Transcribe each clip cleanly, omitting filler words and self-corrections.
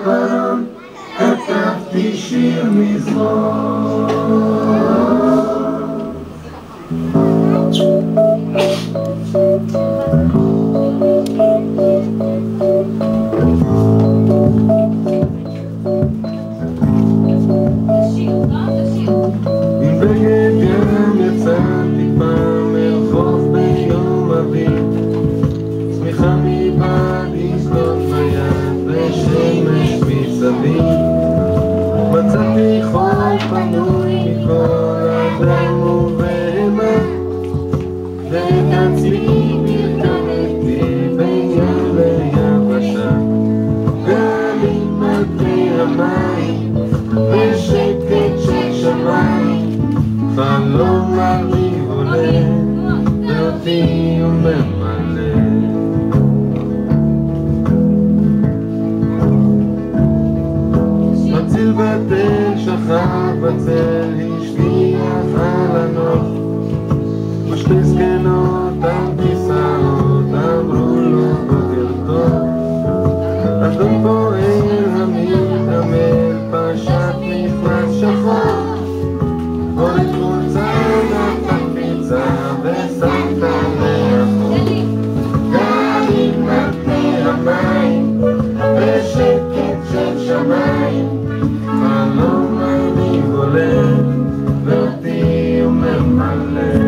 העיפרון, כתבתי שיר מזמור. עם בגד ים יצאתי פעם לרחוב ביום אביב, צמיחה מבעד יסדות ביד ושמש מסביב, מצאתי חול פנוי מכל אדם ובהמה, ואת עצמי נרקמתי בין ים ליבשה, גלים על פני המים ושקט של שמיים, חלום אביב עולה ואותי הוא ממלא. מציל בתל שכב בצל, השליח על הנוף, ושתי זקנות על כיסאות אמרו לו בוקר טוב. אדון פועל המתעמל פשט מפרש שחור, הוריד חולצה נפח פיצה ושמת לאחור, גלים על פני המים ושקט של שמיים, חלום אביב עולה ואותי הוא ממלא.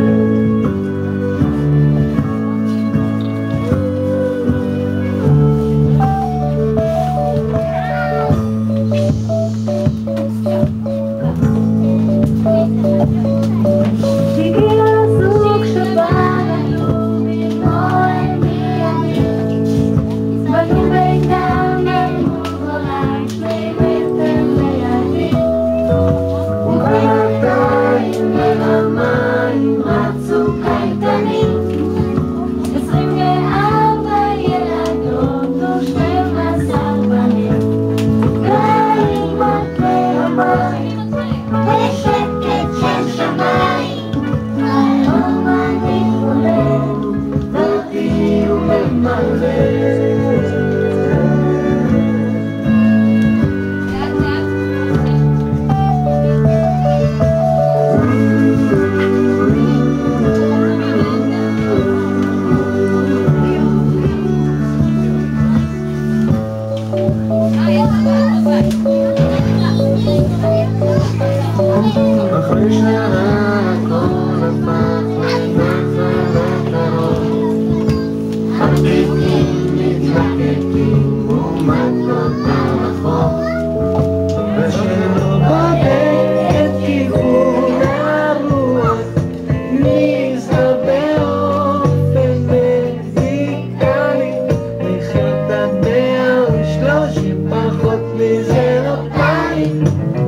אחרי שעה הכל הפך לנחל הקרוב, חלקיקים מתלקקים ומכות הרחוב, ושלא בודק את כיוון הרוח נזהר באופן מזיקלי, החלטת 130 פחות מזה לא פעמים.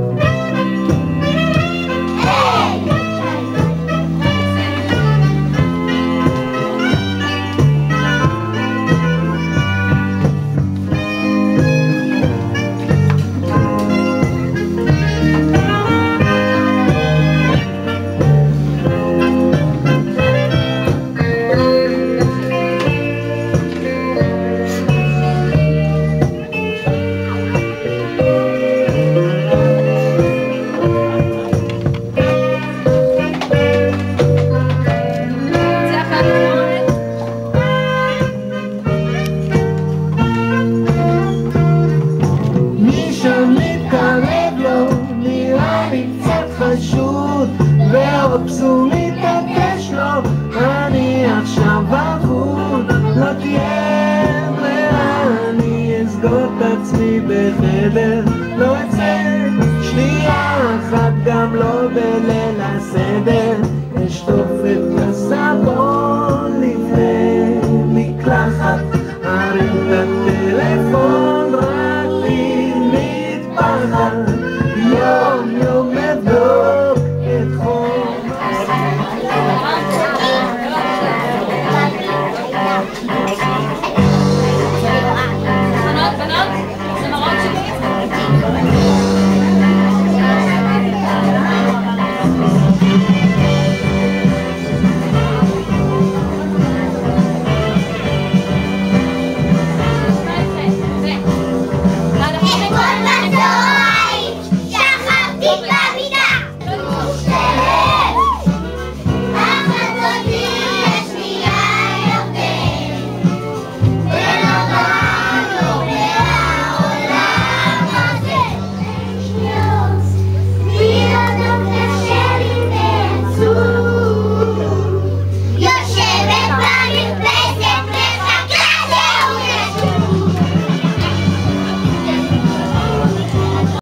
והאופסו מתעקש לו, אני עכשיו אבוד, לא תהיה ברירה, אני אסגור את עצמי בחדר, לא אצא שנייה אחת גם לא בליל הסדר, אשטוף את הסבון